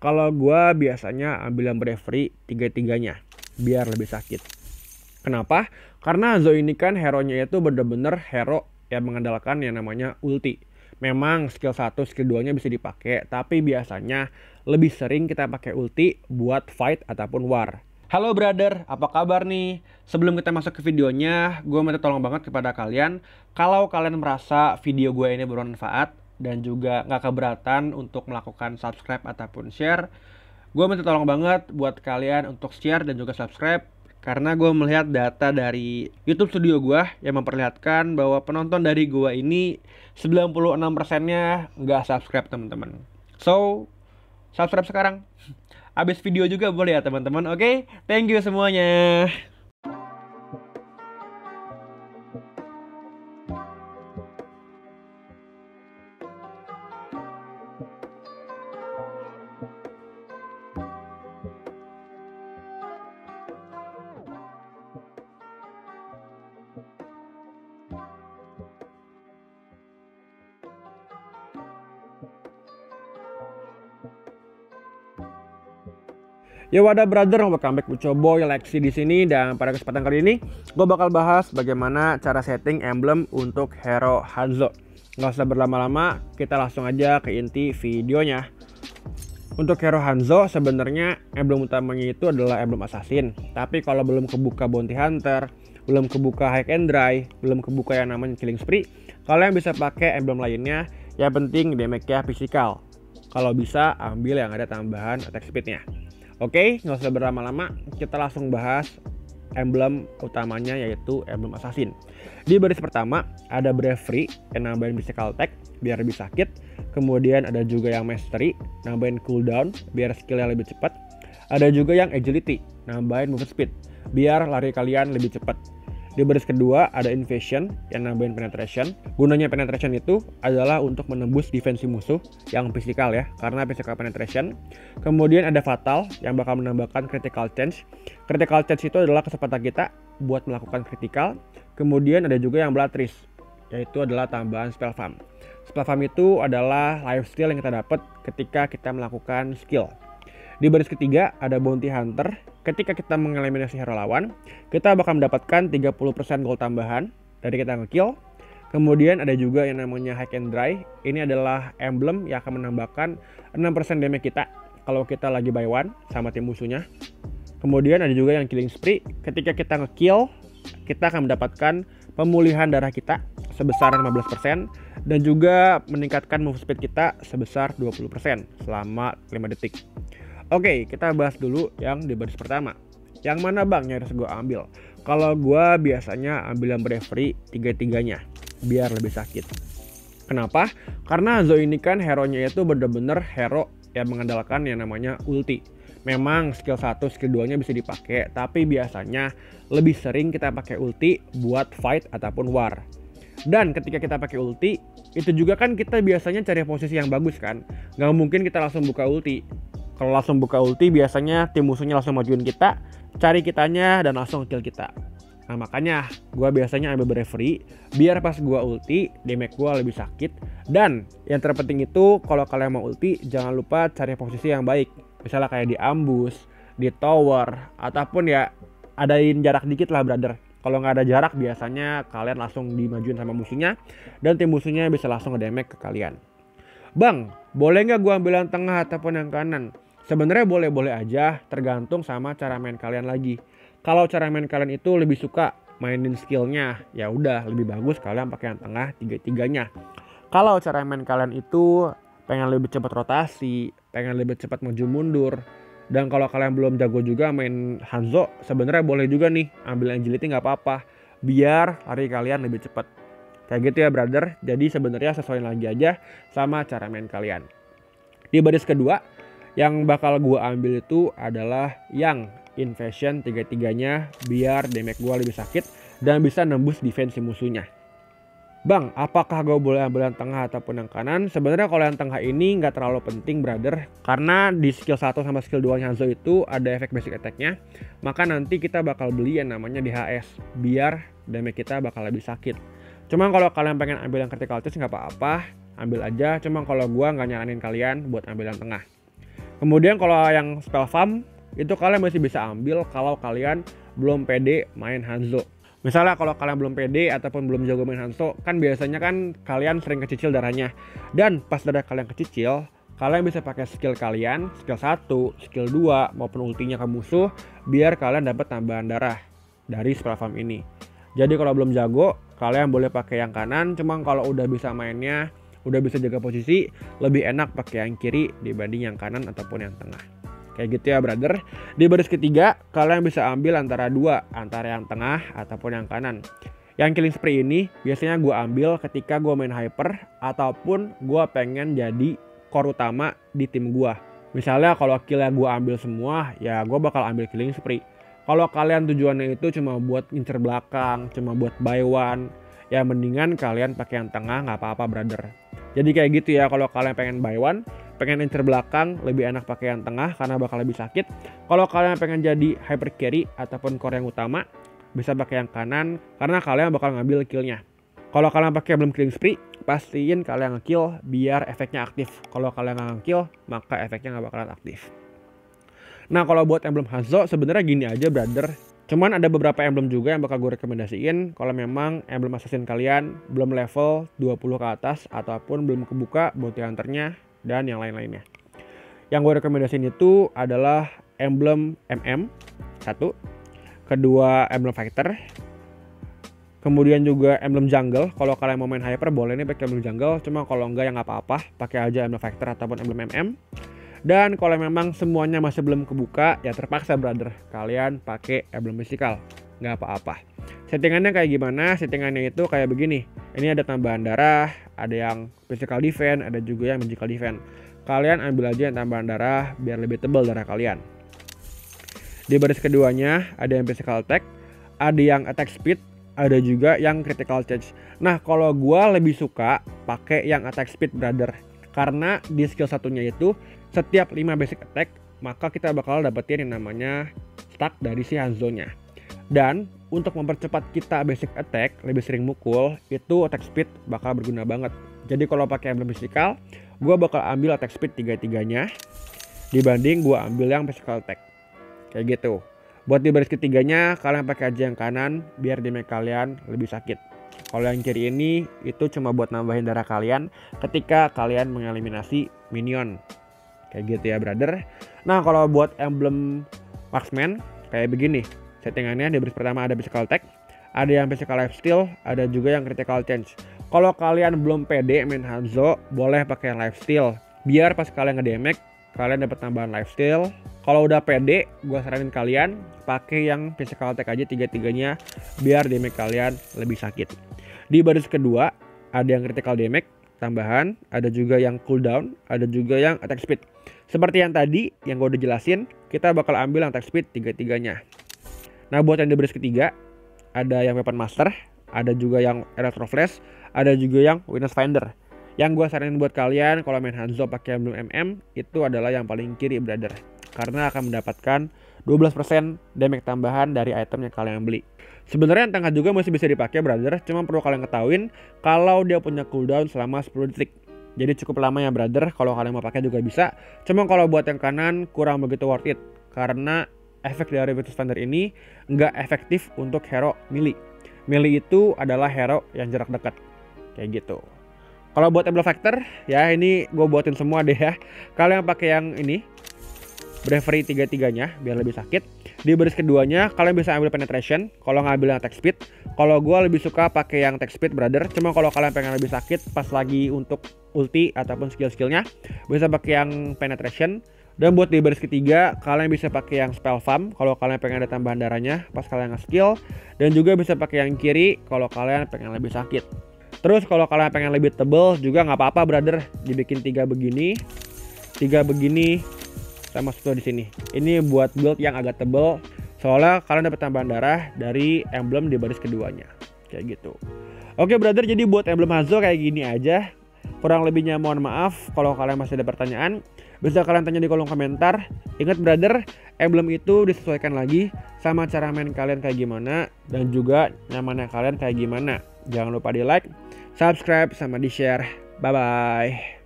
Kalau gua biasanya ambil yang bravery tiga-tiganya biar lebih sakit. Kenapa? Karena Hanzo ini kan hero-nya itu bener-bener hero yang mengandalkan yang namanya ulti. Memang skill 1, skill 2-nya bisa dipakai, tapi biasanya lebih sering kita pakai ulti buat fight ataupun war. Halo brother, apa kabar nih? Sebelum kita masuk ke videonya, gue minta tolong banget kepada kalian. Kalau kalian merasa video gue ini bermanfaat dan juga nggak keberatan untuk melakukan subscribe ataupun share, gue minta tolong banget buat kalian untuk share dan juga subscribe. Karena gue melihat data dari YouTube Studio gue yang memperlihatkan bahwa penonton dari gue ini 96%-nya nggak subscribe teman-teman. So, subscribe sekarang. Abis video juga boleh ya teman-teman, oke? Thank you semuanya. Ya wadah brother, welcome back to Boy Lexi di sini, dan pada kesempatan kali ini gue bakal bahas bagaimana cara setting emblem untuk hero Hanzo. Nggak usah berlama-lama, kita langsung aja ke inti videonya. Untuk hero Hanzo sebenarnya emblem utamanya itu adalah emblem assassin. Tapi kalau belum kebuka bounty hunter, belum kebuka high and dry, belum kebuka yang namanya killing spree, kalian bisa pakai emblem lainnya. Yang penting damage-nya physical. Kalau bisa ambil yang ada tambahan attack speed-nya. Oke, nggak usah berlama-lama, kita langsung bahas emblem utamanya yaitu emblem assassin. Di baris pertama ada bravery yang nambahin physical attack biar lebih sakit. Kemudian ada juga yang mastery, nambahin cooldown biar skillnya lebih cepat. Ada juga yang agility, nambahin move speed biar lari kalian lebih cepat. Di baris kedua ada invasion yang nambahin penetration. Gunanya penetration itu adalah untuk menembus defensi musuh yang fisikal ya, karena physical penetration. Kemudian ada fatal yang bakal menambahkan critical chance. Critical chance itu adalah kesempatan kita buat melakukan critical. Kemudian ada juga yang blood risk, yaitu adalah tambahan spell farm. Spell farm itu adalah lifesteal yang kita dapat ketika kita melakukan skill. Di baris ketiga ada bounty hunter. Ketika kita mengeliminasi hero lawan, kita bakal mendapatkan 30% gold tambahan dari kita ngekill. Kemudian ada juga yang namanya high and dry. Ini adalah emblem yang akan menambahkan 6% damage kita kalau kita lagi buy one sama tim musuhnya. Kemudian ada juga yang killing spree. Ketika kita ngekill, kita akan mendapatkan pemulihan darah kita sebesar 15% dan juga meningkatkan move speed kita sebesar 20% selama 5 detik. Oke, kita bahas dulu yang di baris pertama. Yang mana bang yang harus gue ambil? Kalau gue biasanya ambil yang bravery tiga-tiganya biar lebih sakit. Kenapa? Karena Hanzo ini kan hero-nya itu bener-bener hero yang mengandalkan yang namanya ulti. Memang skill 1, skill 2-nya bisa dipakai, tapi biasanya lebih sering kita pakai ulti buat fight ataupun war. Dan ketika kita pakai ulti, itu juga kan kita biasanya cari posisi yang bagus kan. Nggak mungkin kita langsung buka ulti. Kalau langsung buka ulti biasanya tim musuhnya langsung majuin kita, cari kitanya dan langsung kill kita. Nah makanya gue biasanya ambil bravery biar pas gue ulti damage gue lebih sakit. Dan yang terpenting itu kalau kalian mau ulti jangan lupa cari posisi yang baik. Misalnya kayak di ambush, di tower, ataupun ya adain jarak dikit lah brother. Kalau nggak ada jarak biasanya kalian langsung dimajuin sama musuhnya dan tim musuhnya bisa langsung nge-damage ke kalian. Bang, boleh nggak gue ambil yang tengah ataupun yang kanan? Sebenarnya boleh-boleh aja, tergantung sama cara main kalian lagi. Kalau cara main kalian itu lebih suka mainin skillnya, ya udah lebih bagus kalian pakai yang tengah tiga-tiganya. Kalau cara main kalian itu pengen lebih cepat rotasi, pengen lebih cepat maju mundur, dan kalau kalian belum jago juga main Hanzo, sebenarnya boleh juga nih ambil agility nggak apa-apa, biar lari kalian lebih cepat. Kayak gitu ya brother, jadi sebenarnya sesuaiin lagi aja sama cara main kalian. Di baris kedua, yang bakal gue ambil itu adalah yang invasion tiga-tiganya biar damage gue lebih sakit dan bisa nembus defense musuhnya. Bang, apakah gue boleh ambil yang tengah ataupun yang kanan? Sebenarnya kalau yang tengah ini nggak terlalu penting brother, karena di skill 1 sama skill 2 Hanzo itu ada efek basic attack-nya. Maka nanti kita bakal beli yang namanya DHS biar damage kita bakal lebih sakit. Cuma kalau kalian pengen ambil yang critical chance nggak apa-apa, ambil aja. Cuma kalau gue nggak nyaranin kalian buat ambil yang tengah. Kemudian kalau yang spell farm itu kalian masih bisa ambil kalau kalian belum pede main Hanzo. Misalnya kalau kalian belum pede ataupun belum jago main Hanzo, kan biasanya kan kalian sering kecicil darahnya. Dan pas darah kalian kecicil, kalian bisa pakai skill kalian, skill 1, skill 2 maupun ultinya ke musuh biar kalian dapat tambahan darah dari spell farm ini. Jadi kalau belum jago, kalian boleh pakai yang kanan, cuma kalau udah bisa mainnya, udah bisa jaga posisi, lebih enak pakai yang kiri dibanding yang kanan ataupun yang tengah. Kayak gitu ya brother. Di baris ketiga kalian bisa ambil antara dua, antara yang tengah ataupun yang kanan. Yang killing spree ini biasanya gue ambil ketika gue main hyper ataupun gue pengen jadi core utama di tim gue. Misalnya kalau killnya gue ambil semua, ya gue bakal ambil killing spree. Kalau kalian tujuannya itu cuma buat ngincer belakang, cuma buat buy one, ya mendingan kalian pakai yang tengah, nggak apa-apa brother. Jadi kayak gitu ya, kalau kalian pengen buy one, pengen incer belakang, lebih enak pakai yang tengah karena bakal lebih sakit. Kalau kalian pengen jadi hyper carry ataupun core yang utama, bisa pakai yang kanan karena kalian bakal ngambil killnya. Kalau kalian pakai belum killing spree, pastiin kalian nge-kill biar efeknya aktif. Kalau kalian nggak nge-kill, maka efeknya nggak bakalan aktif. Nah kalau buat emblem Hanzo sebenarnya gini aja brother. Cuman ada beberapa emblem juga yang bakal gue rekomendasiin kalau memang emblem assassin kalian belum level 20 ke atas ataupun belum kebuka bounty hunternya dan yang lain-lainnya. Yang gue rekomendasiin itu adalah emblem MM 1, kedua emblem fighter, kemudian juga emblem jungle. Kalau kalian mau main hyper boleh nih pakai emblem jungle, cuma kalau enggak ya nggak apa-apa, pakai aja emblem fighter ataupun emblem MM. Dan kalau memang semuanya masih belum kebuka, ya terpaksa brother, kalian pakai emblem mystical, nggak apa-apa. Settingannya kayak gimana? Settingannya itu kayak begini. Ini ada tambahan darah, ada yang physical defense, ada juga yang magical defense. Kalian ambil aja yang tambahan darah biar lebih tebal darah kalian. Di baris keduanya ada yang physical attack, ada yang attack speed, ada juga yang critical charge. Nah kalau gua lebih suka pakai yang attack speed brother, karena di skill satunya itu setiap 5 basic attack maka kita bakal dapetin yang namanya stack dari si Hanzo-nya. Dan untuk mempercepat kita basic attack lebih sering mukul, itu attack speed bakal berguna banget. Jadi kalau pakai emblem mystical, gue bakal ambil attack speed 3-3-nya dibanding gue ambil yang physical attack. Kayak gitu. Buat di baris ketiganya kalian pakai aja yang kanan biar damage kalian lebih sakit. Kalau yang kiri ini itu cuma buat nambahin darah kalian ketika kalian mengeliminasi minion. Kayak gitu ya brother. Nah kalau buat emblem marksman kayak begini. Settingannya di baris pertama ada physical attack, ada yang physical lifesteal, ada juga yang critical change. Kalau kalian belum pede main Hanzo, boleh pakai yang lifesteal biar pas kalian ngedamage kalian dapat tambahan lifesteal. Kalau udah pede, gue saranin kalian pakai yang physical attack aja 3-3-nya biar damage kalian lebih sakit. Di baris kedua ada yang critical damage tambahan, ada juga yang cooldown, ada juga yang attack speed. Seperti yang tadi yang gue udah jelasin, kita bakal ambil yang attack speed 3-3-nya. Nah buat yang di baris ketiga ada yang weapon master, ada juga yang electro flash, ada juga yang witness finder. Yang gue saranin buat kalian kalau main Hanzo pakai emblem MM itu adalah yang paling kiri brother, karena akan mendapatkan 12% damage tambahan dari item yang kalian beli. Sebenarnya yang tengah juga masih bisa dipakai brother, cuma perlu kalian ketahuin kalau dia punya cooldown selama 10 detik. Jadi cukup lama ya brother, kalau kalian mau pakai juga bisa. Cuma kalau buat yang kanan kurang begitu worth it, karena efek dari Witness Finder ini nggak efektif untuk hero melee. Melee itu adalah hero yang jarak dekat, kayak gitu. Kalau buat emblem factor, ya ini gue buatin semua deh ya. Kalian pakai yang ini, bravery 3-3-nya biar lebih sakit. Di baris keduanya kalian bisa ambil penetration kalau ngambil yang attack speed. Kalau gue lebih suka pakai yang attack speed brother. Cuma kalau kalian pengen lebih sakit pas lagi untuk ulti ataupun skill-skillnya, bisa pakai yang penetration. Dan buat di baris ketiga kalian bisa pakai yang spell farm kalau kalian pengen ada tambahan darahnya pas kalian nge-skill. Dan juga bisa pakai yang kiri kalau kalian pengen lebih sakit. Terus kalau kalian pengen lebih tebel juga nggak apa-apa brother, dibikin 3 begini, 3 begini, sama satu di sini. Ini buat build yang agak tebel, soalnya kalian dapat tambahan darah dari emblem di baris keduanya, kayak gitu. Oke brother, jadi buat emblem Hanzo kayak gini aja. Kurang lebihnya mohon maaf. Kalau kalian masih ada pertanyaan, bisa kalian tanya di kolom komentar. Ingat brother, emblem itu disesuaikan lagi sama cara main kalian kayak gimana, dan juga nyamannya kalian kayak gimana. Jangan lupa di like, subscribe, sama di share. Bye bye.